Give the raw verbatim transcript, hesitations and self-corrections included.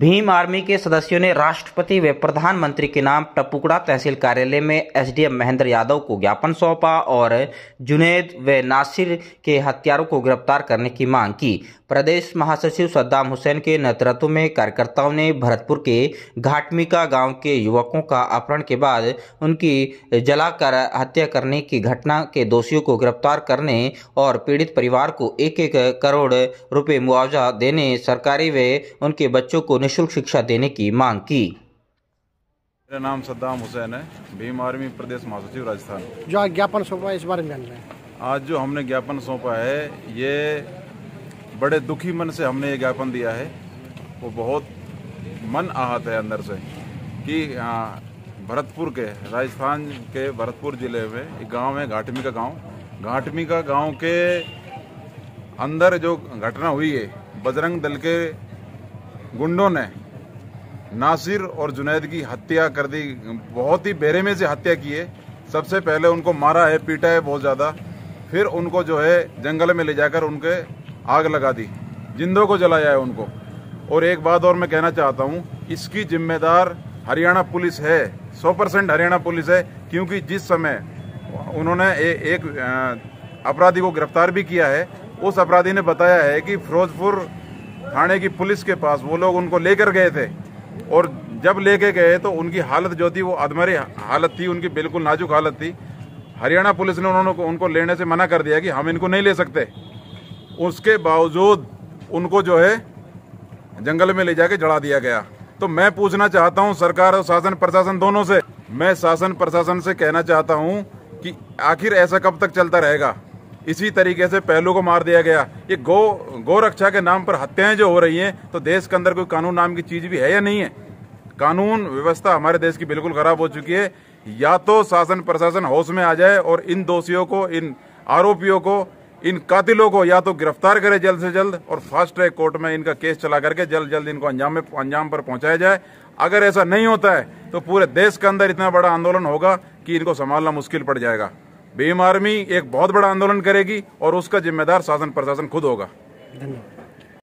Bhim army के सदस्यों ने राष्ट्रपति व प्रधानमंत्री के नाम टपुकड़ा तहसील कार्यालय में एसडीएम महेंद्र यादव को ज्ञापन सौंपा और जुनैद व नासिर के हत्यारों को गिरफ्तार करने की मांग की। प्रदेश महासचिव सद्दाम हुसैन के नेतृत्व में कार्यकर्ताओं ने भरतपुर के घाटमिका गांव के युवकों का अपहरण के बाद उनकी जलाकर हत्या करने की घटना के दोषियों को गिरफ्तार करने और पीड़ित परिवार को एक एक करोड़ रुपए मुआवजा देने, सरकारी व उनके बच्चों को निःशुल्क शिक्षा देने की मांग की। मेरा नाम सद्दाम हुसैन है, भीम आर्मी प्रदेश महासचिव राजस्थान। जो ज्ञापन सौंपा इस बारे में जान रहे हैं। आज जो हमने ज्ञापन सौंपा है, ये बड़े दुखी मन से हमने ये ज्ञापन दिया है। वो बहुत मन आहत है अंदर से कि भरतपुर के राजस्थान के भरतपुर जिले में एक गांव है घाटमिका गांव। घाटमिका गांव के अंदर जो घटना हुई है, बजरंग दल के गुंडों ने नासिर और जुनैद की हत्या कर दी। बहुत ही बेरहमी से हत्या की है। सबसे पहले उनको मारा है, पीटा है बहुत ज़्यादा, फिर उनको जो है जंगल में ले जाकर उनके आग लगा दी, जिंदों को जलाया है उनको। और एक बात और मैं कहना चाहता हूँ, इसकी जिम्मेदार हरियाणा पुलिस है, सौ परसेंट हरियाणा पुलिस है, क्योंकि जिस समय उन्होंने ए, एक अपराधी को गिरफ्तार भी किया है, उस अपराधी ने बताया है कि फिरोजपुर थाने की पुलिस के पास वो लोग उनको लेकर गए थे और जब लेके गए तो उनकी हालत जो थी वो अधमरी हालत थी, उनकी बिल्कुल नाजुक हालत थी। हरियाणा पुलिस ने उन्होंने उनको लेने से मना कर दिया कि हम इनको नहीं ले सकते। उसके बावजूद उनको जो है जंगल में ले जाके जला दिया गया। तो मैं पूछना चाहता हूं सरकार और शासन प्रशासन दोनों से, मैं शासन प्रशासन से कहना चाहता हूं कि आखिर ऐसा कब तक चलता रहेगा। इसी तरीके से पहलू को मार दिया गया। ये गौ गौ रक्षा के नाम पर हत्याएं जो हो रही हैं, तो देश के अंदर कोई कानून नाम की चीज भी है या नहीं है? कानून व्यवस्था हमारे देश की बिल्कुल खराब हो चुकी है। या तो शासन प्रशासन होश में आ जाए और इन दोषियों को, इन आरोपियों को, इन कातिलों को या तो गिरफ्तार करे जल्द से जल्द और फास्ट ट्रैक कोर्ट में इनका केस चला करके जल्द जल्द इनको अंजाम में अंजाम पर पहुंचाया जाए। अगर ऐसा नहीं होता है तो पूरे देश के अंदर इतना बड़ा आंदोलन होगा कि इनको संभालना मुश्किल पड़ जाएगा। भीम आर्मी एक बहुत बड़ा आंदोलन करेगी और उसका जिम्मेदार शासन प्रशासन खुद होगा। धन्यवाद।